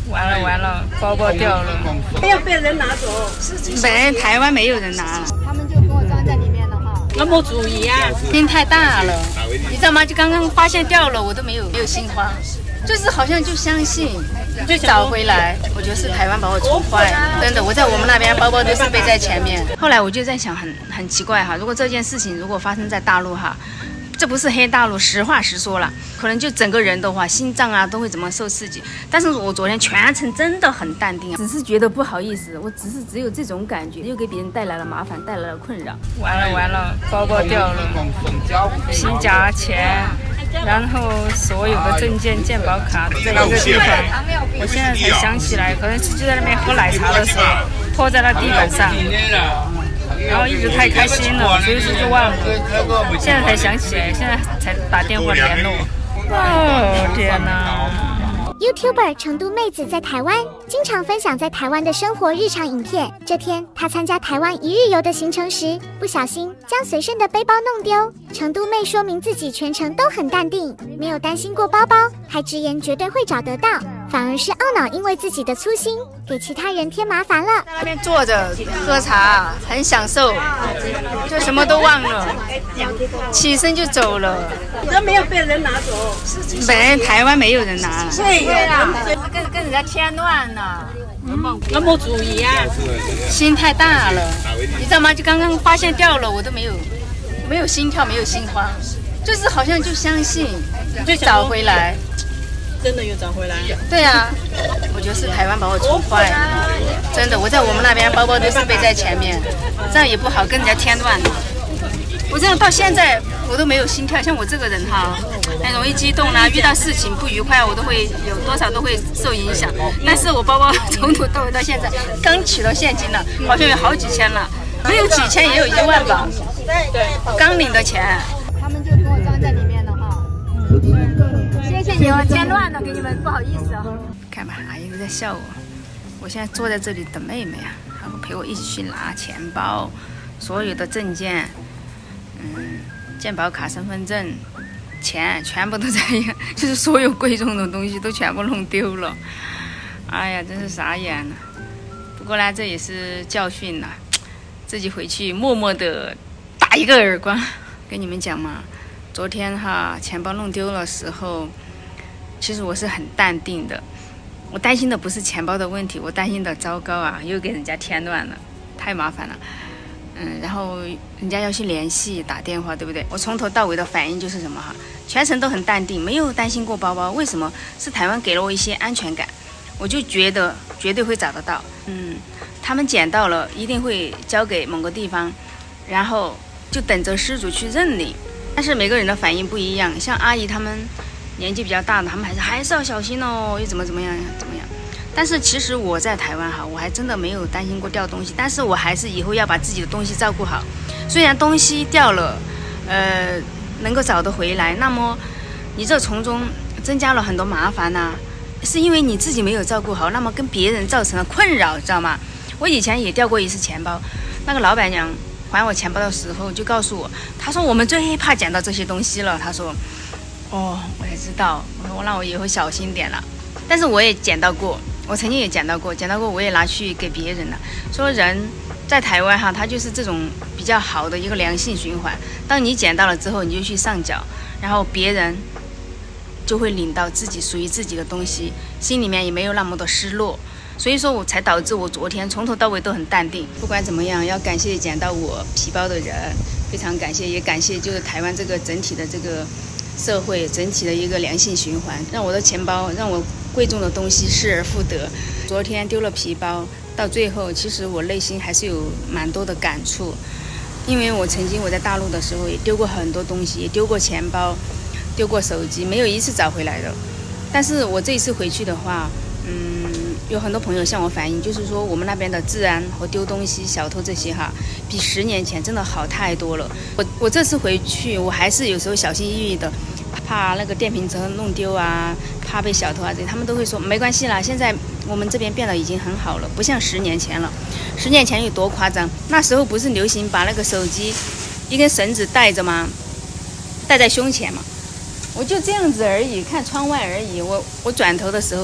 完了，包包掉了， 没有被人拿走， 台湾没有人拿了， 他们就跟我装在里面了哈。 我没注意啊， 心太大了，你知道吗？就刚刚发现掉了，我都没有心慌，就是好像就相信，就找回来。我觉得是台湾把我宠坏了，真的。我在我们那边包包都是背在前面。后来我就在想，很奇怪哈，如果这件事情如果发生在大陆哈。这不是黑大陆，实话实说了，可能就整个人的话，心脏啊都会怎么受刺激。但是我昨天全程真的很淡定啊，只是觉得不好意思，我只有这种感觉，又给别人带来了麻烦，带来了困扰。完了，包包掉了，皮夹、钱，然后所有的证件、健保卡都在一个地方。我现在才想起来，可能是就在那边喝奶茶的时候拖在了地板上。然后一直太开心了，所以说就忘了。现在才想起来，现在才打电话联络。哦天哪 YouTuber 成都妹子在台湾经常分享在台湾的生活日常影片。这天，她参加台湾一日游的行程时，不小心将随身的背包弄丢。成都妹说明自己全程都很淡定，没有担心过包包，还直言绝对会找得到，反而是懊恼因为自己的粗心给其他人添麻烦了。 在那边坐着喝茶，很享受，就什么都忘了，起身就走了。 都没有被人拿走， 台湾没有人拿了。 对啦，跟人家添乱了。 我没注意啊， 心太大了，你知道吗？就刚刚发现掉了，我都没有心跳，没有心慌，就是好像就相信，就找回来。 真的又找回来。 对啊，我觉得是台湾把我宠坏了，真的。我在我们那边包包都是背在前面，这样也不好跟人家添乱。我这样到现在我都没有心跳，像我这个人哈，很容易激动啦，遇到事情不愉快，我都会有多少都会受影响。但是我包包从头到尾到现在，刚取到现金了，好像有好几千了，没有几千也有1万吧。对，刚领的钱。 他们就跟我装在里面了哈。谢谢你哦，添乱了，给你们不好意思啊。 看吧，阿姨都在笑我。我现在坐在这里等妹妹啊，然后陪我一起去拿钱包，所有的证件。健保卡、身份证、钱全部都在，就是所有贵重的东西都全部弄丢了。哎呀，真是傻眼了。不过呢，这也是教训了，自己回去默默的打一个耳光。跟你们讲嘛，昨天哈钱包弄丢了时候，其实我是很淡定的。我担心的不是钱包的问题，我担心的糟糕啊，又给人家添乱了，太麻烦了。然后人家要去联系打电话，对不对？我从头到尾的反应就是什么哈，全程都很淡定，没有担心过包包。为什么？是台湾给了我一些安全感，我就觉得绝对会找得到。他们捡到了，一定会交给某个地方，然后就等着失主去认领。但是每个人的反应不一样，像阿姨他们年纪比较大的，他们还是要小心哦，又怎么样。但是其实我在台湾哈，我还真的没有担心过掉东西，但是我还是以后要把自己的东西照顾好。虽然东西掉了，能够找得回来，那么你这从中增加了很多麻烦呐，是因为你自己没有照顾好，那么跟别人造成了困扰，知道吗？我以前也掉过一次钱包，那个老板娘还我钱包的时候就告诉我，她说我们最怕捡到这些东西了。她说，哦，我也知道，我说那我以后小心点了。但是我也捡到过。我曾经也捡到过，我也拿去给别人了。说人在台湾哈，他就是这种比较好的一个良性循环。当你捡到了之后，你就去上缴，然后别人就会领到自己属于自己的东西，心里面也没有那么的失落。所以说我才导致我昨天从头到尾都很淡定。不管怎么样，要感谢捡到我皮包的人，非常感谢，也感谢就是台湾这个整体的这个社会整体的一个良性循环，让我的钱包，让我贵重的东西失而复得。昨天丢了皮包，到最后其实我内心还是有蛮多的感触，因为我曾经我在大陆的时候也丢过很多东西，也丢过钱包，丢过手机，没有一次找回来的。但是我这一次回去的话，有很多朋友向我反映，就是说我们那边的治安和丢东西、小偷这些哈，比10年前真的好太多了。我这次回去，我还是有时候小心翼翼的，怕那个电瓶车弄丢啊，怕被小偷啊这些，他们都会说没关系啦，现在我们这边变得已经很好了，不像10年前了。10年前有多夸张？那时候不是流行把那个手机一根绳子带着吗？带在胸前嘛。我就这样子而已，看窗外而已。我转头的时候，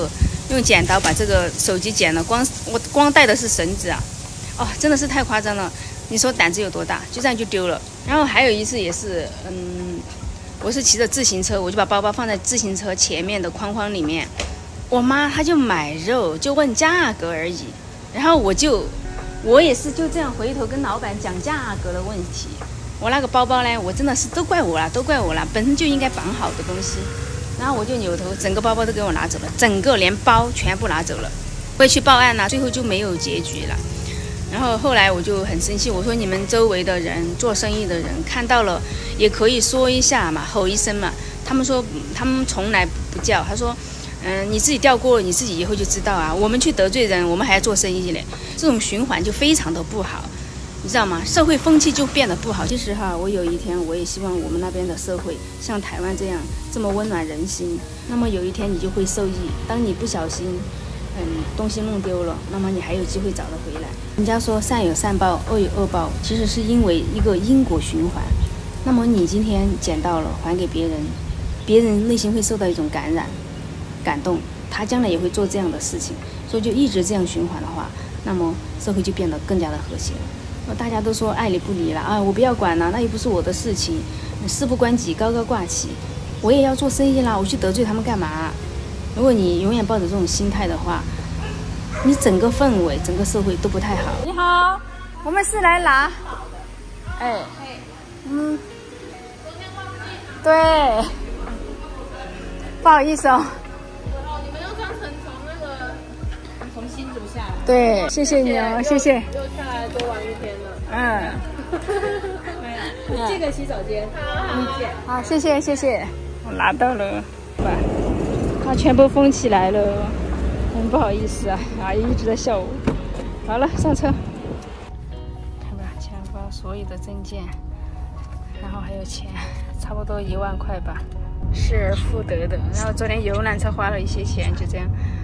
用剪刀把这个手机剪了，我光带的是绳子啊，哦，真的是太夸张了。你说胆子有多大？就这样就丢了。然后还有一次也是，我是骑着自行车，我就把包包放在自行车前面的框里面。我妈她就买肉，就问价格而已。然后我也是就这样回头跟老板讲价格的问题。我那个包包呢，我真的是都怪我了，本身就应该绑好的东西。然后我就扭头，整个包包都给我拿走了，整个连包全部拿走了。会去报案最后就没有结局了。然后后来我就很生气，我说你们周围的人做生意的人看到了也可以说一下嘛，吼一声嘛。他们说他们从来不叫，他说你自己掉过了，你自己以后就知道啊。我们去得罪人，我们还要做生意嘞，这种循环就非常的不好，你知道吗？社会风气就变得不好。其实我有一天我也希望我们那边的社会像台湾这样这么温暖人心，那么有一天你就会受益。当你不小心东西弄丢了，那么你还有机会找得回来。人家说善有善报，恶有恶报，其实是因为一个因果循环。那么你今天捡到了还给别人，别人内心会受到一种感动，他将来也会做这样的事情。所以就一直这样循环的话，那么社会就变得更加的和谐了。大家都说爱理不理了啊，我不要管了，那又不是我的事情，事不关己高高挂起，我也要做生意啦，我去得罪他们干嘛？如果你永远抱着这种心态的话，你整个氛围整个社会都不太好。 你好，我们是来拿，对，不好意思哦。 你们又专程从新竹下来。 对，谢谢你哦，谢谢。 又下来多玩一天了。你这个洗手间。 好，谢谢。 我拿到了，它全部封起来了，很不好意思啊，阿姨一直在笑我。好了，上车。看吧，钱包所有的证件，然后还有钱，差不多1万块吧，失而复得的。然后昨天游览车花了一些钱，就这样。